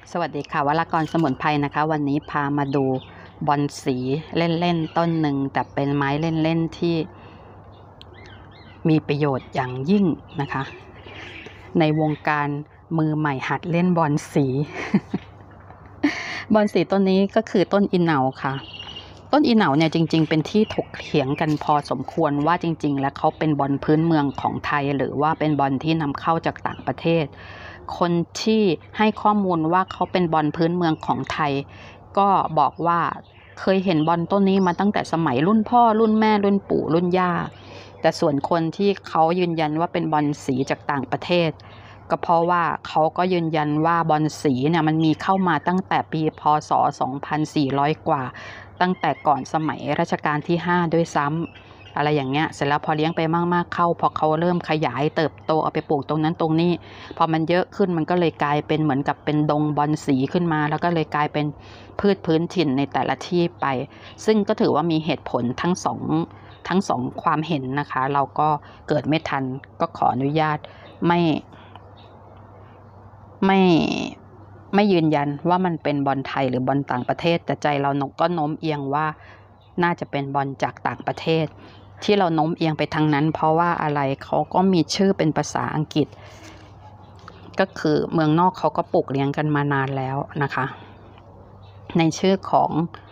สวัสดีค่ะวรากรสมุนไพรนะคะวันนี้พามาดูบอนสีเล่นๆต้นหนึ่งแต่เป็นไม้เล่นๆที่มีประโยชน์อย่างยิ่งนะคะในวงการมือใหม่หัดเล่นบอนสี บอนสีต้นนี้ก็คือต้นอินเหนาค่ะต้นอินเหนาเนี่ยจริงๆเป็นที่ถกเถียงกันพอสมควรว่าจริงๆแล้วเขาเป็นบอนพื้นเมืองของไทยหรือว่าเป็นบอนที่นำเข้าจากต่างประเทศคนที่ให้ข้อมูลว่าเขาเป็นบอลพื้นเมืองของไทยก็บอกว่าเคยเห็นบอลต้นนี้มาตั้งแต่สมัยรุ่นพ่อรุ่นแม่รุ่นปู่รุ่นย่าแต่ส่วนคนที่เขายืนยันว่าเป็นบอลสีจากต่างประเทศก็เพราะว่าเขาก็ยืนยันว่าบอลสีเนี่ยมันมีเข้ามาตั้งแต่ปีพ.ศ. 2400 กว่าตั้งแต่ก่อนสมัยรัชกาลที่5ด้วยซ้ำอะไรอย่างเงี้ยเสร็จแล้วพอเลี้ยงไปมากๆเข้าพอเขาเริ่มขยายเติบโตเอาไปปลูกตรงนั้นตรงนี้พอมันเยอะขึ้นมันก็เลยกลายเป็นเหมือนกับเป็นดงบอนสีขึ้นมาแล้วก็เลยกลายเป็นพืชพื้นถิ่นในแต่ละที่ไปซึ่งก็ถือว่ามีเหตุผลทั้งสองความเห็นนะคะเราก็เกิดไม่ทันก็ขออนุญาตไม่ยืนยันว่ามันเป็นบอลไทยหรือบอลต่างประเทศแต่ใจเราก็โน้มเอียงว่าน่าจะเป็นบอลจากต่างประเทศที่เราโน้มเอียงไปทางนั้นเพราะว่าอะไรเขาก็มีชื่อเป็นภาษาอังกฤษก็คือเมืองนอกเขาก็ปลูกเลี้ยงกันมานานแล้วนะคะในชื่อของ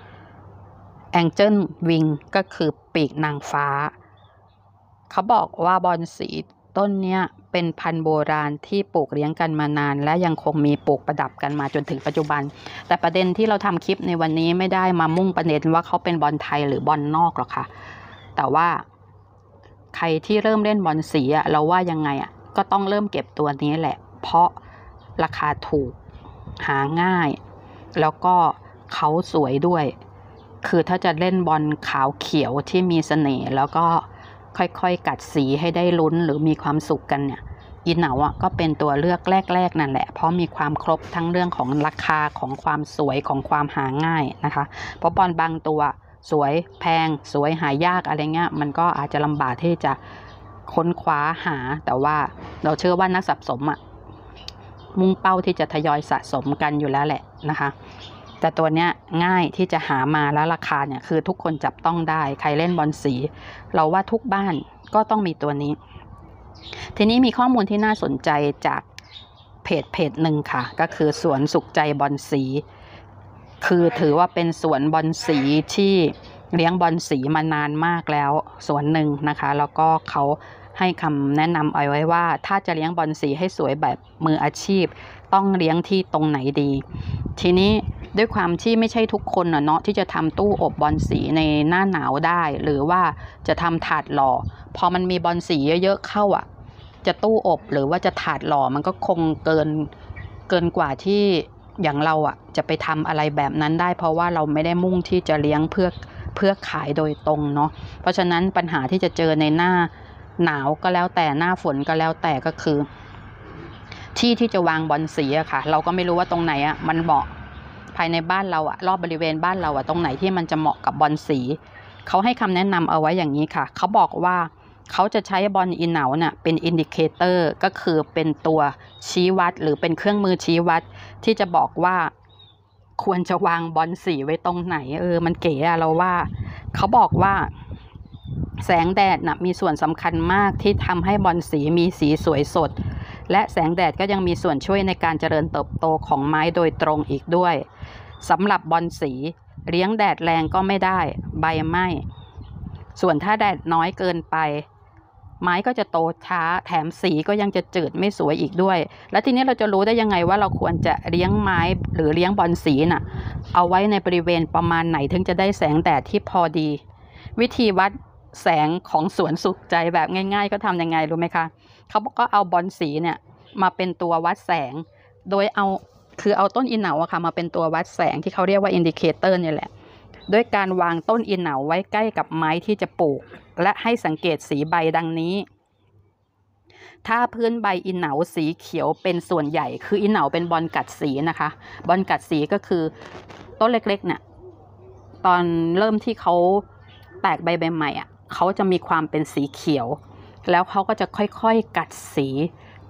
Angel Wing ก็คือปีกนางฟ้าเขาบอกว่าบอนสีต้นเนี้ยเป็นพันธุ์โบราณที่ปลูกเลี้ยงกันมานานและยังคงมีปลูกประดับกันมาจนถึงปัจจุบันแต่ประเด็นที่เราทำคลิปในวันนี้ไม่ได้มามุ่งประเด็นว่าเขาเป็นบอลไทยหรือบอลนอกหรอกค่ะแต่ว่าใครที่เริ่มเล่นบอลสีเราว่ายังไงก็ต้องเริ่มเก็บตัวนี้แหละเพราะราคาถูกหาง่ายแล้วก็เขาสวยด้วยคือถ้าจะเล่นบอลขาวเขียวที่มีเสน่ห์แล้วก็ค่อยๆกัดสีให้ได้ลุ้นหรือมีความสุขกันเนี่ยอินเหนาก็เป็นตัวเลือกแรกๆนั่นแหละเพราะมีความครบทั้งเรื่องของราคาของความสวยของความหาง่ายนะคะเพราะบอลบางตัวสวยแพงสวยหายากอะไรเงี้ยมันก็อาจจะลำบากที่จะค้นคว้าหาแต่ว่าเราเชื่อว่านักสะสมมุ่งเป้าที่จะทยอยสะสมกันอยู่แล้วแหละนะคะแต่ตัวเนี้ยง่ายที่จะหามาแล้วราคาเนี่ยคือทุกคนจับต้องได้ใครเล่นบอลสีเราว่าทุกบ้านก็ต้องมีตัวนี้ทีนี้มีข้อมูลที่น่าสนใจจากเพจหนึ่งค่ะก็คือสวนสุขใจบอลสีคือถือว่าเป็นสวนบอลสีที่เลี้ยงบอลสีมานานมากแล้วสวนหนึ่งนะคะแล้วก็เขาให้คำแนะนำเอาไว้ว่าถ้าจะเลี้ยงบอลสีให้สวยแบบมืออาชีพต้องเลี้ยงที่ตรงไหนดีทีนี้ด้วยความที่ไม่ใช่ทุกคนเนาะที่จะทำตู้อบบอลสีในหน้าหนาวได้หรือว่าจะทำถาดหล่อพอมันมีบอลสีเยอะๆเข้าจะตู้อบหรือว่าจะถาดหล่อมันก็คงเกินกว่าที่อย่างเราจะไปทำอะไรแบบนั้นได้เพราะว่าเราไม่ได้มุ่งที่จะเลี้ยงเพื่อขายโดยตรงเนาะเพราะฉะนั้นปัญหาที่จะเจอในหน้าหนาวก็แล้วแต่หน้าฝนก็แล้วแต่ก็คือที่จะวางบอลสีค่ะเราก็ไม่รู้ว่าตรงไหนมันเหมาะภายในบ้านเรารอบบริเวณบ้านเราตรงไหนที่มันจะเหมาะกับบอลสีเขาให้คำแนะนำเอาไว้อย่างนี้ค่ะเขาบอกว่าเขาจะใช้บอลอินเหนาเป็นอินดิเคเตอร์ก็คือเป็นตัวชี้วัดหรือเป็นเครื่องมือชี้วัดที่จะบอกว่าควรจะวางบอลสีไว้ตรงไหนมันเก๋เราว่าเขาบอกว่าแสงแดดมีส่วนสำคัญมากที่ทำให้บอลสีมีสีสวยสดและแสงแดดก็ยังมีส่วนช่วยในการเจริญเติบโตของไม้โดยตรงอีกด้วยสำหรับบอลสีเลี้ยงแดดแรงก็ไม่ได้ใบไหม้ส่วนถ้าแดดน้อยเกินไปไม้ก็จะโตช้าแถมสีก็ยังจะจืดไม่สวยอีกด้วยแล้วทีนี้เราจะรู้ได้ยังไงว่าเราควรจะเลี้ยงไม้หรือเลี้ยงบอลสีเอาไว้ในบริเวณประมาณไหนถึงจะได้แสงแดดที่พอดีวิธีวัดแสงของสวนสุขใจแบบง่ายๆก็ทำยังไงรู้ไหมคะเขาก็เอาบอลสีมาเป็นตัววัดแสงโดยเอาต้นอินเหนาค่ะมาเป็นตัววัดแสงที่เขาเรียกว่าอินดิเคเตอร์นี่แหละด้วยการวางต้นอินเหนาไว้ใกล้กับไม้ที่จะปลูกและให้สังเกตสีใบดังนี้ถ้าพื้นใบอินเหนาสีเขียวเป็นส่วนใหญ่คืออินเหนาเป็นบอลกัดสีนะคะบอลกัดสีก็คือต้นเล็กๆตอนเริ่มที่เขาแตกใบใหม่เขาจะมีความเป็นสีเขียวแล้วเขาก็จะค่อยๆกัดสี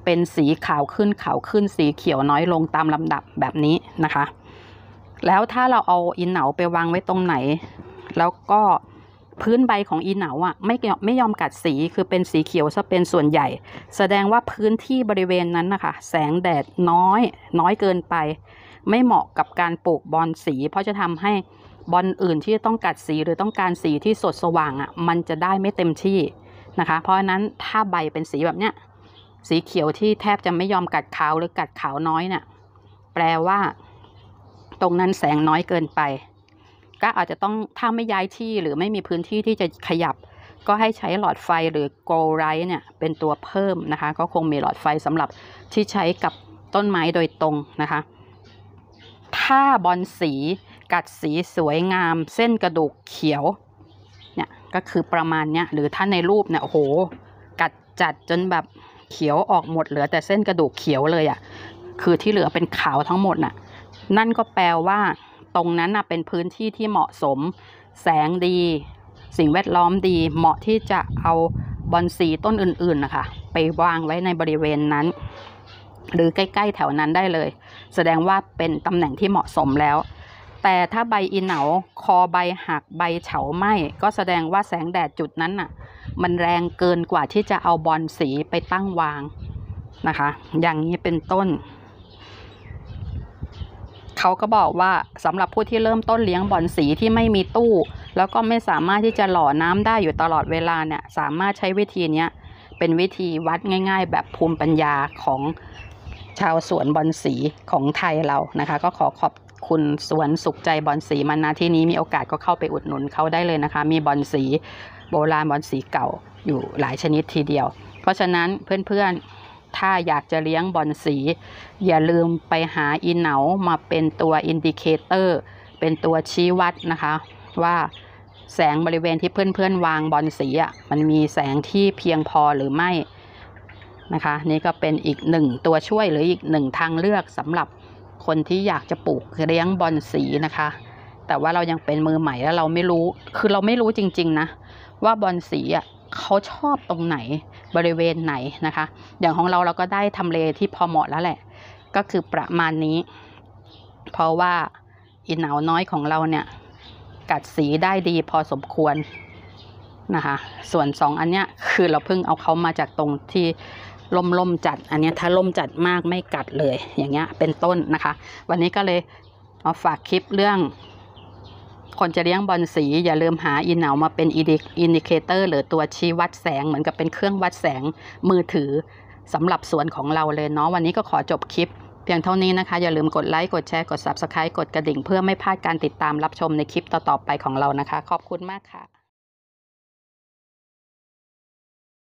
เป็นสีขาวขึ้นสีเขียวน้อยลงตามลำดับแบบนี้นะคะแล้วถ้าเราเอาอีเหนาไปวางไว้ตรงไหนแล้วก็พื้นใบของอีเหนาอ่ะไม่ยอมกัดสีคือเป็นสีเขียวซะเป็นส่วนใหญ่แสดงว่าพื้นที่บริเวณนั้นนะคะแสงแดดน้อยเกินไปไม่เหมาะกับการปลูกบอนสีเพราะจะทำให้บอนอื่นที่ต้องกัดสีหรือต้องการสีที่สดสว่างอ่ะมันจะได้ไม่เต็มที่นะคะเพราะฉะนั้นถ้าใบเป็นสีแบบเนี้ยสีเขียวที่แทบจะไม่ยอมกัดขาวหรือกัดขาวน้อยเนี่ยแปลว่าตรงนั้นแสงน้อยเกินไปก็อาจจะต้องถ้าไม่ย้ายที่หรือไม่มีพื้นที่ที่จะขยับก็ให้ใช้หลอดไฟหรือโกลไลท์เนี่ยเป็นตัวเพิ่มนะคะก็คงมีหลอดไฟสำหรับที่ใช้กับต้นไม้โดยตรงนะคะถ้าบอนสีกัดสีสวยงามเส้นกระดูกเขียวเนี่ยก็คือประมาณเนี้ยหรือถ้าในรูปเนี่ยโอ้โหกัดจัดจนแบบเขียวออกหมดเหลือแต่เส้นกระดูกเขียวเลยอ่ะคือที่เหลือเป็นขาวทั้งหมดน่ะนั่นก็แปลว่าตรงนั้นเป็นพื้นที่ที่เหมาะสมแสงดีสิ่งแวดล้อมดีเหมาะที่จะเอาบอนสีต้นอื่นๆนะคะไปวางไว้ในบริเวณนั้นหรือใกล้ๆแถวนั้นได้เลยแสดงว่าเป็นตำแหน่งที่เหมาะสมแล้วแต่ถ้าใบอีเหนาคอใบหักใบเฉาไหม้ก็แสดงว่าแสงแดดจุดนั้นน่ะมันแรงเกินกว่าที่จะเอาบอนสีไปตั้งวางนะคะอย่างนี้เป็นต้นเขาก็บอกว่าสำหรับผู้ที่เริ่มต้นเลี้ยงบอนสีที่ไม่มีตู้แล้วก็ไม่สามารถที่จะหล่อน้ำได้อยู่ตลอดเวลาเนี่ยสามารถใช้วิธีนี้เป็นวิธีวัดง่ายๆแบบภูมิปัญญาของชาวสวนบอนสีของไทยเรานะคะก็ขอบคุณสวนสุขใจบอนสีมาณที่นี้มีโอกาสก็เข้าไปอุดหนุนเขาได้เลยนะคะมีบอนสีโบราณบอนสีเก่าอยู่หลายชนิดทีเดียวเพราะฉะนั้นเพื่อนๆถ้าอยากจะเลี้ยงบอนสีอย่าลืมไปหาอีเหนามาเป็นตัวอินดิเคเตอร์เป็นตัวชี้วัดนะคะว่าแสงบริเวณที่เพื่อนๆวางบอนสีมันมีแสงที่เพียงพอหรือไม่นะคะนี่ก็เป็นอีกหนึ่งตัวช่วยหรืออีกหนึ่งทางเลือกสำหรับคนที่อยากจะปลูกเลี้ยงบอนสีนะคะแต่ว่าเรายังเป็นมือใหม่แล้วเราไม่รู้คือเราไม่รู้จริงๆนะว่าบอนสีเขาชอบตรงไหนบริเวณไหนนะคะอย่างของเราก็ได้ทำเลที่พอเหมาะแล้วแหละก็คือประมาณนี้เพราะว่าอีเหนาน้อยของเราเนี่ยกัดสีได้ดีพอสมควรนะคะส่วน2อันเนี้ยคือเราเพิ่งเอาเขามาจากตรงที่ล่มจัดอันนี้ถ้าล่มจัดมากไม่กัดเลยอย่างเงี้ยเป็นต้นนะคะวันนี้ก็เลยมาฝากคลิปเรื่องคนจะเลี้ยงบอนสีอย่าลืมหาอีเหนามาเป็นอินดิเคเตอร์หรือตัวชี้วัดแสงเหมือนกับเป็นเครื่องวัดแสงมือถือสำหรับสวนของเราเลยเนาะวันนี้ก็ขอจบคลิปเพียงเท่านี้นะคะอย่าลืมกดไลค์กดแชร์กด Subscribe กดกระดิ่งเพื่อไม่พลาดการติดตามรับชมในคลิปต่อๆไปของเรานะคะขอบคุณมากค่ะ